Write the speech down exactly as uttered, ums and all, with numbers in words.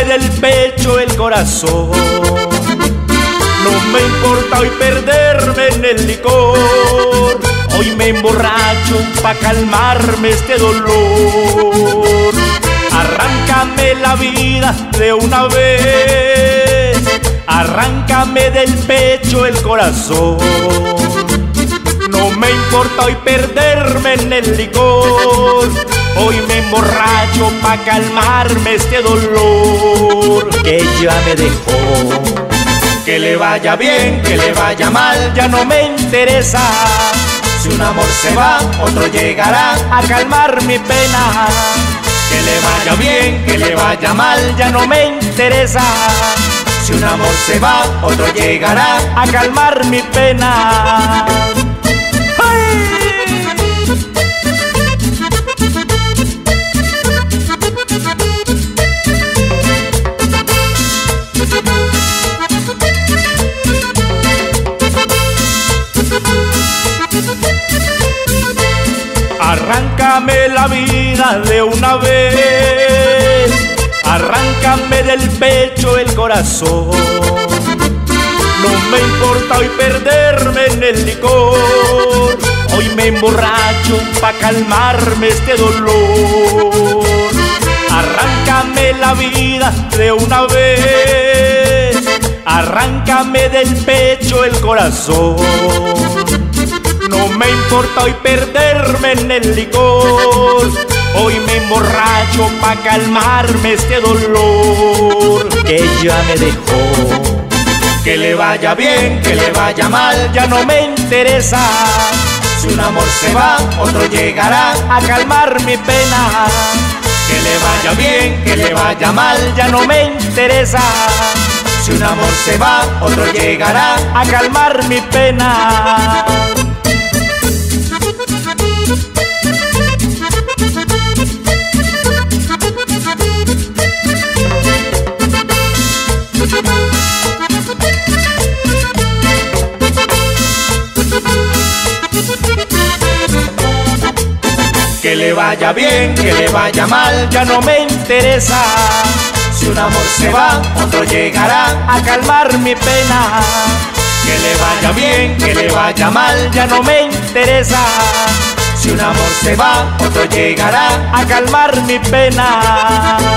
del pecho el corazón. No me importa hoy perderme en el licor. Hoy me emborracho pa' calmarme este dolor. Arráncame la vida de una vez. Arráncame del pecho el corazón. No me importa hoy perderme en el licor. Hoy me emborracho pa' calmarme este dolor que ya me dejó. Que le vaya bien, que le vaya mal, ya no me interesa. Si un amor se va, otro llegará a calmar mi pena. Que le vaya bien, que le vaya mal, ya no me interesa. Si un amor se va, otro llegará a calmar mi pena. Arráncame la vida de una vez. Arráncame del pecho el corazón. No me importa hoy perderme en el licor. Hoy me emborracho pa' calmarme este dolor. Arráncame la vida de una vez. Arráncame del pecho el corazón. No me importa hoy perderme en el licor. Hoy me emborracho pa' calmarme este dolor que ya me dejó. Que le vaya bien, que le vaya mal, ya no me interesa. Si un amor se va, otro llegará a calmar mi pena. Que le vaya bien, que le vaya mal, ya no me interesa. Si un amor se va, otro llegará a calmar mi pena. Que le vaya bien, que le vaya mal, ya no me interesa. Si un amor se va, otro llegará a calmar mi pena. Que le vaya bien, que le vaya mal, ya no me interesa. Si un amor se va, otro llegará a calmar mi pena.